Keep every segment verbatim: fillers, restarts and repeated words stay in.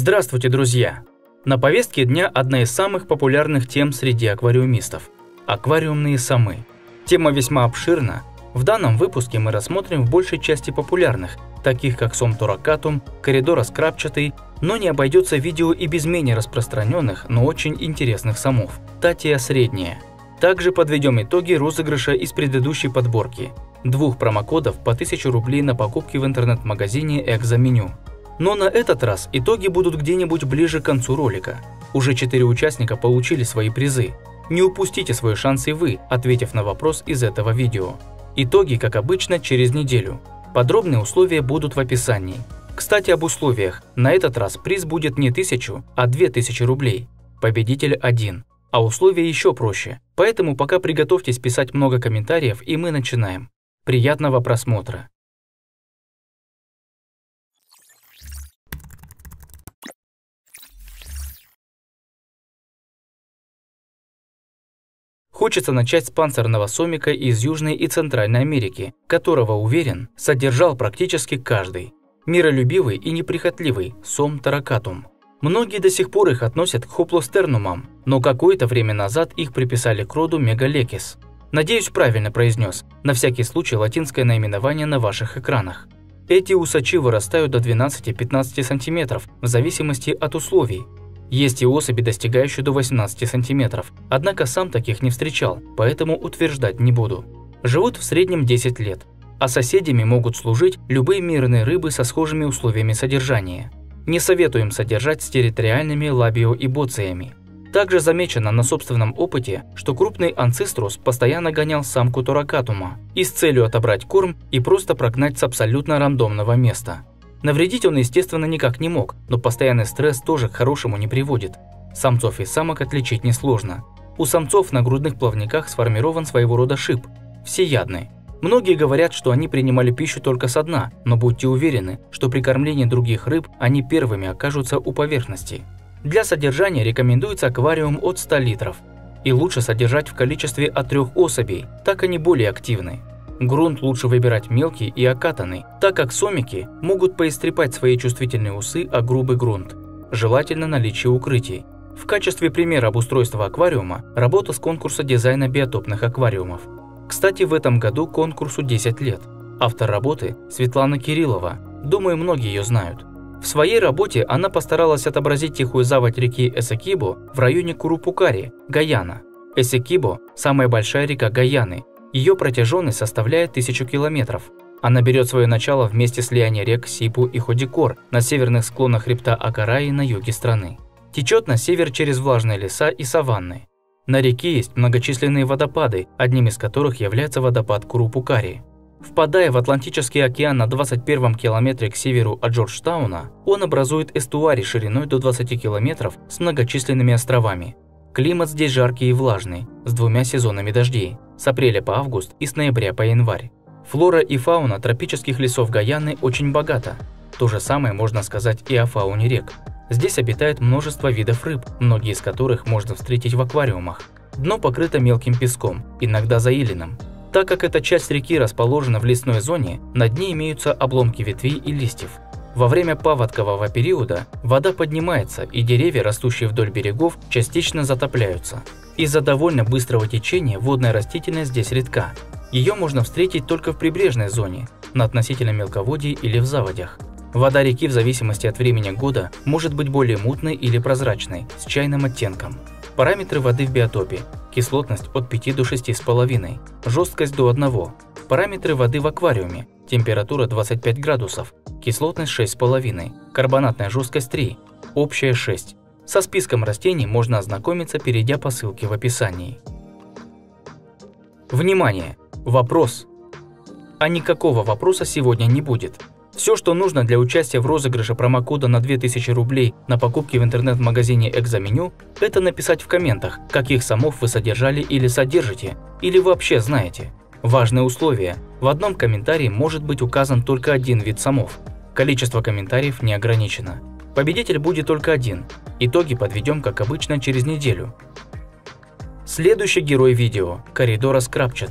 Здравствуйте, друзья! На повестке дня одна из самых популярных тем среди аквариумистов – аквариумные самы. Тема весьма обширна. В данном выпуске мы рассмотрим в большей части популярных, таких как сом торакатум, коридорос крапчатый, но не обойдется видео и без менее распространенных, но очень интересных самов – татия средняя. Также подведем итоги розыгрыша из предыдущей подборки – двух промокодов по тысяче рублей на покупки в интернет-магазине Экзоменю. Но на этот раз итоги будут где-нибудь ближе к концу ролика. Уже четыре участника получили свои призы. Не упустите свой шанс и вы, ответив на вопрос из этого видео. Итоги, как обычно, через неделю. Подробные условия будут в описании. Кстати, об условиях. На этот раз приз будет не тысячу, а две тысячи рублей. Победитель один. А условия еще проще. Поэтому пока приготовьтесь писать много комментариев, и мы начинаем. Приятного просмотра. Хочется начать с панцирного сомика из Южной и Центральной Америки, которого, уверен, содержал практически каждый. Миролюбивый и неприхотливый сом торакатум. Многие до сих пор их относят к хоплостернумам, но какое-то время назад их приписали к роду мегалекис. Надеюсь, правильно произнес, на всякий случай латинское наименование на ваших экранах. Эти усачи вырастают до двенадцати-пятнадцати сантиметров в зависимости от условий. Есть и особи, достигающие до восемнадцати сантиметров, однако сам таких не встречал, поэтому утверждать не буду. Живут в среднем десять лет, а соседями могут служить любые мирные рыбы со схожими условиями содержания. Не советуем содержать с территориальными лабиоибоциями. Также замечено на собственном опыте, что крупный анциструс постоянно гонял самку торакатума и с целью отобрать корм и просто прогнать с абсолютно рандомного места. Навредить он, естественно, никак не мог, но постоянный стресс тоже к хорошему не приводит. Самцов и самок отличить несложно. У самцов на грудных плавниках сформирован своего рода шип – всеядный. Многие говорят, что они принимали пищу только со дна, но будьте уверены, что при кормлении других рыб они первыми окажутся у поверхности. Для содержания рекомендуется аквариум от ста литров. И лучше содержать в количестве от трех особей, так они более активны. Грунт лучше выбирать мелкий и окатанный, так как сомики могут поистрепать свои чувствительные усы о грубый грунт. Желательно наличие укрытий. В качестве примера обустройства аквариума – работа с конкурса дизайна биотопных аквариумов. Кстати, в этом году конкурсу десять лет. Автор работы – Светлана Кириллова. Думаю, многие ее знают. В своей работе она постаралась отобразить тихую заводь реки Эсекибо в районе Курупукари, Гайана. Эсекибо – самая большая река Гайаны. Ее протяженность составляет тысячу километров. Она берет свое начало в месте слияния рек Сипу и Ходикор на северных склонах хребта Акараи на юге страны. Течет на север через влажные леса и саванны. На реке есть многочисленные водопады, одним из которых является водопад Курупукари. Впадая в Атлантический океан на двадцать первом километре к северу от Джорджтауна, он образует эстуарий шириной до двадцати километров с многочисленными островами. Климат здесь жаркий и влажный, с двумя сезонами дождей, с апреля по август и с ноября по январь. Флора и фауна тропических лесов Гайаны очень богата. То же самое можно сказать и о фауне рек. Здесь обитает множество видов рыб, многие из которых можно встретить в аквариумах. Дно покрыто мелким песком, иногда заиленным. Так как эта часть реки расположена в лесной зоне, на дне имеются обломки ветвей и листьев. Во время паводкового периода вода поднимается, и деревья, растущие вдоль берегов, частично затопляются. Из-за довольно быстрого течения водная растительность здесь редка. Ее можно встретить только в прибрежной зоне, на относительном мелководье или в заводях. Вода реки в зависимости от времени года может быть более мутной или прозрачной, с чайным оттенком. Параметры воды в биотопе. Кислотность от пяти до шести с половиной, жесткость до одного. Параметры воды в аквариуме. Температура двадцать пять градусов, кислотность шесть с половиной, карбонатная жесткость три, общая шесть. Со списком растений можно ознакомиться, перейдя по ссылке в описании. Внимание! Вопрос! А никакого вопроса сегодня не будет. Все, что нужно для участия в розыгрыше промокода на две тысячи рублей на покупки в интернет-магазине Экзоменю, это написать в комментах, каких самов вы содержали или содержите, или вообще знаете. Важное условие – в одном комментарии может быть указан только один вид самов. Количество комментариев не ограничено. Победитель будет только один. Итоги подведем, как обычно, через неделю. Следующий герой видео – коридорос крапчатый.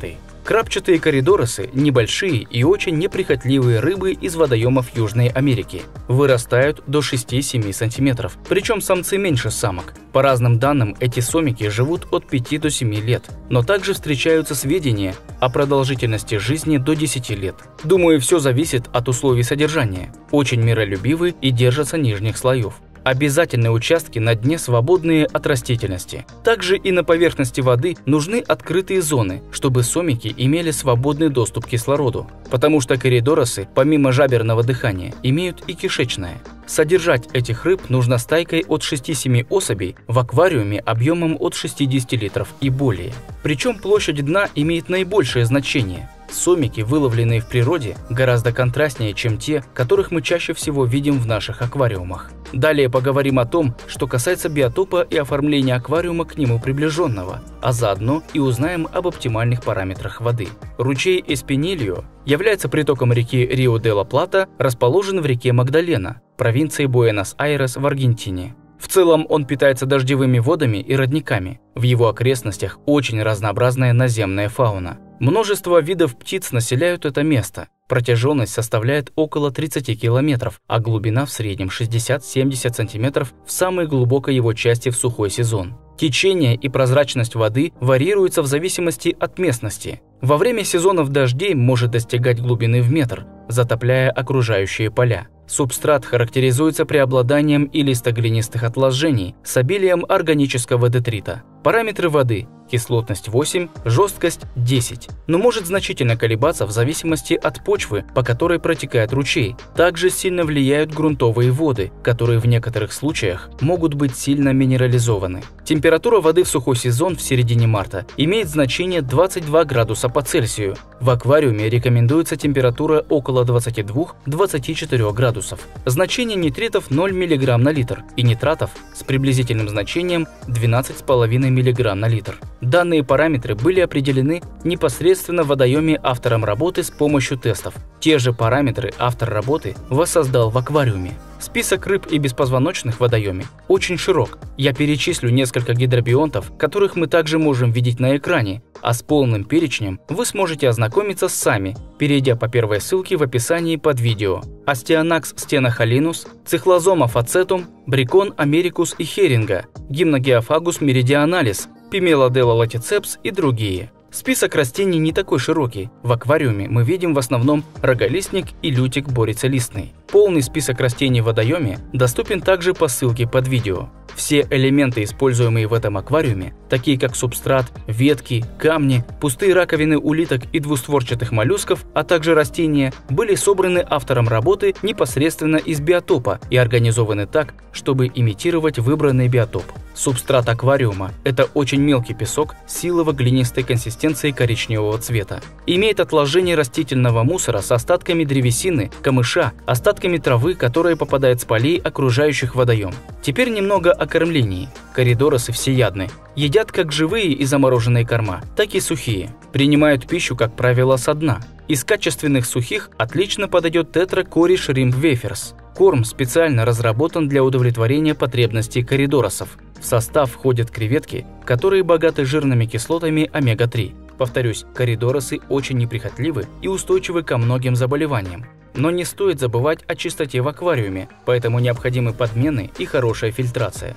Крапчатые коридоросы – небольшие и очень неприхотливые рыбы из водоемов Южной Америки. Вырастают до шести-семи сантиметров, причем самцы меньше самок. По разным данным, эти сомики живут от пяти до семи лет, но также встречаются сведения о продолжительности жизни до десяти лет. Думаю, все зависит от условий содержания. Очень миролюбивы и держатся нижних слоев. Обязательные участки на дне свободные от растительности. Также и на поверхности воды нужны открытые зоны, чтобы сомики имели свободный доступ к кислороду, потому что коридоросы, помимо жаберного дыхания, имеют и кишечное. Содержать этих рыб нужно стайкой от шести-семи особей в аквариуме объемом от шестидесяти литров и более. Причем площадь дна имеет наибольшее значение. Сомики, выловленные в природе, гораздо контрастнее, чем те, которых мы чаще всего видим в наших аквариумах. Далее поговорим о том, что касается биотопа и оформления аквариума к нему приближенного, а заодно и узнаем об оптимальных параметрах воды. Ручей Эспинильо является притоком реки Рио-де-ла-Плата, расположен в реке Магдалена, провинции Буэнос-Айрес в Аргентине. В целом он питается дождевыми водами и родниками. В его окрестностях очень разнообразная наземная фауна. Множество видов птиц населяют это место. Протяженность составляет около тридцати километров, а глубина в среднем шестьдесят-семьдесят сантиметров в самой глубокой его части в сухой сезон. Течение и прозрачность воды варьируются в зависимости от местности. Во время сезонов дождей может достигать глубины в метр, затопляя окружающие поля. Субстрат характеризуется преобладанием илисто-глинистых отложений с обилием органического детрита. Параметры воды – кислотность восемь, жесткость десять, но может значительно колебаться в зависимости от почвы, по которой протекает ручей. Также сильно влияют грунтовые воды, которые в некоторых случаях могут быть сильно минерализованы. Температура воды в сухой сезон в середине марта имеет значение двадцать два градуса по Цельсию. В аквариуме рекомендуется температура около двадцати двух — двадцати четырёх градусов. Значение нитритов ноль миллиграмм на литр и нитратов с приблизительным значением двенадцать и пять десятых миллиграмм на литр. Данные параметры были определены непосредственно в водоеме автором работы с помощью тестов. Те же параметры автор работы воссоздал в аквариуме. Список рыб и беспозвоночных в водоеме очень широк. Я перечислю несколько гидробионтов, которых мы также можем видеть на экране, а с полным перечнем вы сможете ознакомиться сами, перейдя по первой ссылке в описании под видео. Астеонакс стенохолинус, цихлозома фацетум, брикон америкус и херинга, гимногеофагус меридионалис, пимелоделла латицепс и другие. Список растений не такой широкий. В аквариуме мы видим в основном роголистник и лютик борицелистный. Полный список растений в водоеме доступен также по ссылке под видео. Все элементы, используемые в этом аквариуме, такие как субстрат, ветки, камни, пустые раковины улиток и двустворчатых моллюсков, а также растения, были собраны автором работы непосредственно из биотопа и организованы так, чтобы имитировать выбранный биотоп. Субстрат аквариума – это очень мелкий песок силово-глинистой консистенции коричневого цвета. Имеет отложение растительного мусора с остатками древесины, камыша, остатками травы, которые попадают с полей, окружающих водоем. Теперь немного о кормлении. Коридоросы всеядны. Едят как живые и замороженные корма, так и сухие. Принимают пищу, как правило, со дна. Из качественных сухих отлично подойдет тетра кори шримп веферс. Корм специально разработан для удовлетворения потребностей коридоросов. В состав входят креветки, которые богаты жирными кислотами омега три. Повторюсь, коридоросы очень неприхотливы и устойчивы ко многим заболеваниям. Но не стоит забывать о чистоте в аквариуме, поэтому необходимы подмены и хорошая фильтрация.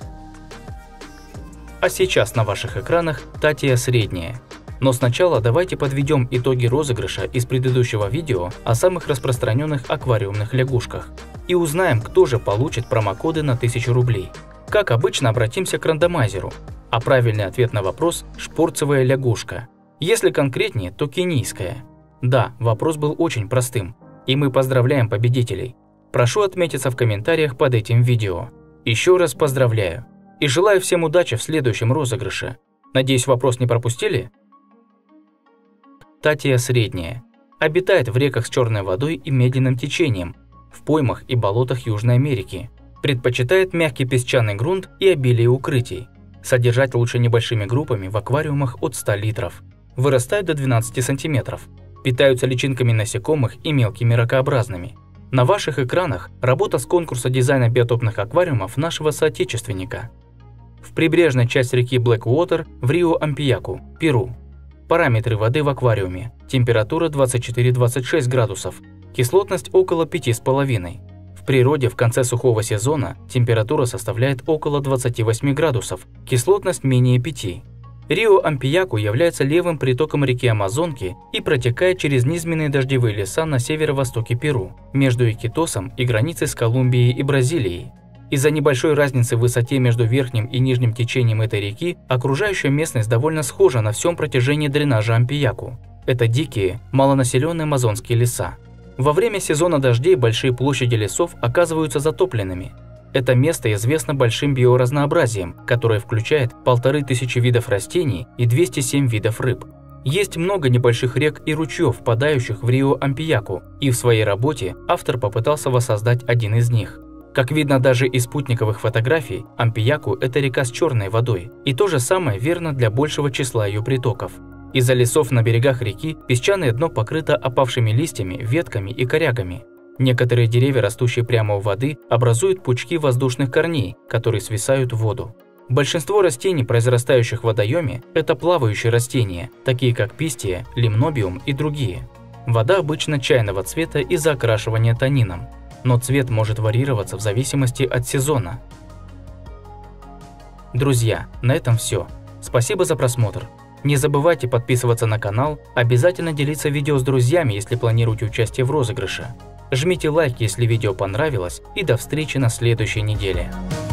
А сейчас на ваших экранах татия средняя. Но сначала давайте подведем итоги розыгрыша из предыдущего видео о самых распространенных аквариумных лягушках и узнаем, кто же получит промокоды на тысячу рублей. Как обычно, обратимся к рандомайзеру, а правильный ответ на вопрос – шпорцевая лягушка. Если конкретнее, то кенийская. Да, вопрос был очень простым, и мы поздравляем победителей. Прошу отметиться в комментариях под этим видео. Еще раз поздравляю и желаю всем удачи в следующем розыгрыше. Надеюсь, вопрос не пропустили? Татия средняя. Обитает в реках с черной водой и медленным течением, в поймах и болотах Южной Америки. Предпочитает мягкий песчаный грунт и обилие укрытий. Содержать лучше небольшими группами в аквариумах от ста литров. Вырастают до двенадцати сантиметров. Питаются личинками насекомых и мелкими ракообразными. На ваших экранах работа с конкурса дизайна биотопных аквариумов нашего соотечественника. В прибрежной части реки Блэквотер в Рио-Ампияку, Перу. Параметры воды в аквариуме. Температура двадцать четыре — двадцать шесть градусов. Кислотность около пяти с половиной. В природе в конце сухого сезона температура составляет около двадцати восьми градусов, кислотность менее пяти. Рио Ампияку является левым притоком реки Амазонки и протекает через низменные дождевые леса на северо-востоке Перу, между Икитосом и границей с Колумбией и Бразилией. Из-за небольшой разницы в высоте между верхним и нижним течением этой реки, окружающая местность довольно схожа на всем протяжении дренажа Ампияку. Это дикие, малонаселенные амазонские леса. Во время сезона дождей большие площади лесов оказываются затопленными. Это место известно большим биоразнообразием, которое включает полторы тысячи видов растений и двести семь видов рыб. Есть много небольших рек и ручьев, впадающих в Рио Ампияку, и в своей работе автор попытался воссоздать один из них. Как видно даже из спутниковых фотографий, Ампияку – это река с черной водой, и то же самое верно для большего числа ее притоков. Из-за лесов на берегах реки песчаное дно покрыто опавшими листьями, ветками и корягами. Некоторые деревья, растущие прямо у воды, образуют пучки воздушных корней, которые свисают в воду. Большинство растений, произрастающих в водоеме, это плавающие растения, такие как пистия, лимнобиум и другие. Вода обычно чайного цвета из-за окрашивания танином, но цвет может варьироваться в зависимости от сезона. Друзья, на этом все. Спасибо за просмотр. Не забывайте подписываться на канал, обязательно делиться видео с друзьями, если планируете участие в розыгрыше. Жмите лайк, если видео понравилось, и до встречи на следующей неделе.